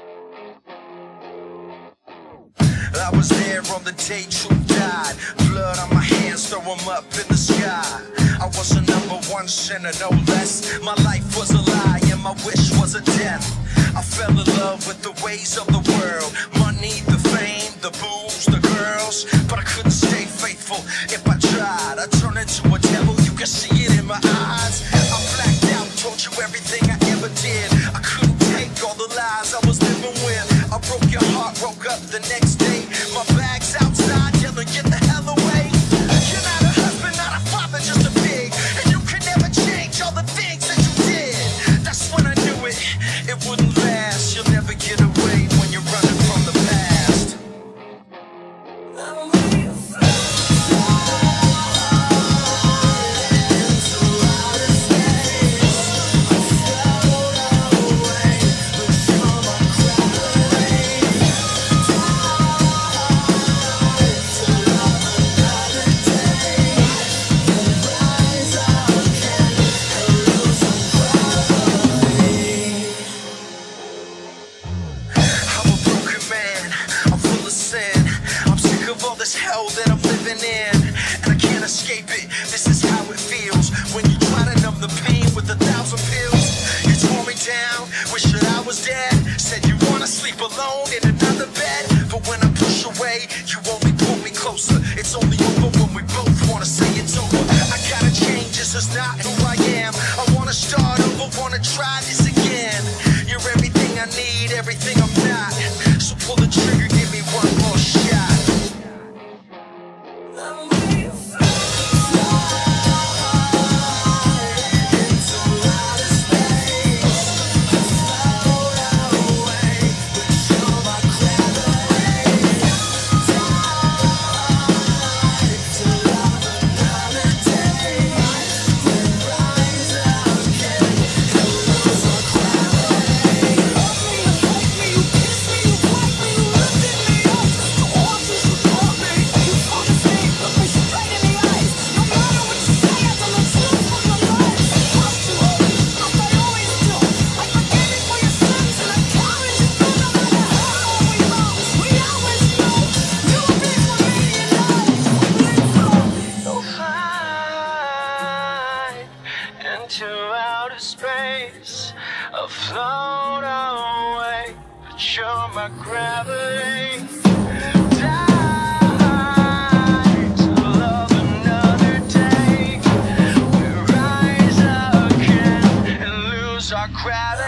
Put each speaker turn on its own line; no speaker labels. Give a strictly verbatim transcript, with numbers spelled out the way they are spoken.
I was there on the day truth died. Blood on my hands, throw them up in the sky. I was a number one sinner, no less. My life was a lie and my wish was a death. I fell in love with the ways of the world. Money, the fame, the booze, the girls. But I couldn't stay faithful if I tried. I turned into a devil, you can see it in my eyes. I blacked out, told you everything I ever did. I couldn't take all the lies I was living with. I broke your heart, woke up the next day. My bag's outside, yelling, get the hell away. You're not a husband, not a father, just a pig. And you can never change all the things that you did. That's when I knew it, it wouldn't last. You'll never get away when you're running from the past. Hell that I'm living in, and I can't escape it. This is how it feels when you try to numb the pain with a thousand pills. You tore me down, wish that I was dead. Said you wanna sleep alone in another bed, but when I push away, you only pull me closer. It's only over when we both wanna say it's over. I gotta change, this is not who I am. I wanna start over, wanna try this again. You're everything I need, everything I'm not. So pull the trigger, give me one more shot. Into outer space, afloat away, but you're my gravity. Die to love another day. We rise again and lose our gravity.